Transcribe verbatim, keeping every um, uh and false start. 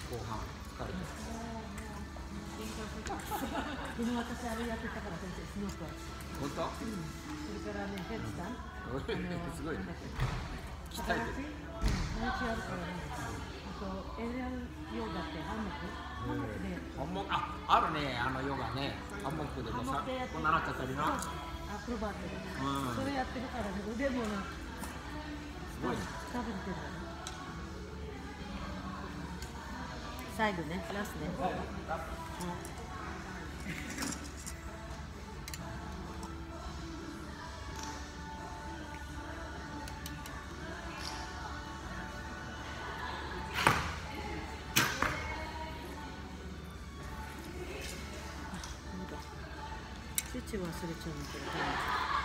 後半疲れて。 昨日私あれやってたから先生スノークは。 本当？ うん。それからねフェツさん。 すごいね。鍛えてる。 うん。毎日やるからね。あとエレアルヨガってハンモック。ハンモックで。 ハンモックああるねあのヨガね。ハンモックでもさこう習っちゃったりな。 アクロバットで。それやってるからね腕もね。 すごいね。 食べてる。最後ねラストね。スイッチ忘れちゃうんだけど。